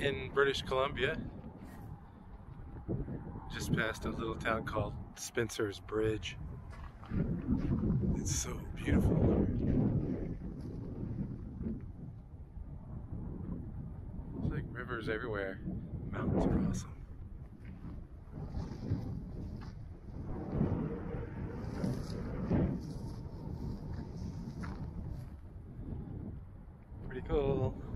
in British Columbia. Just past a little town called Spencer's Bridge. It's so beautiful. It's like rivers everywhere. Mountains are awesome. Pretty cool.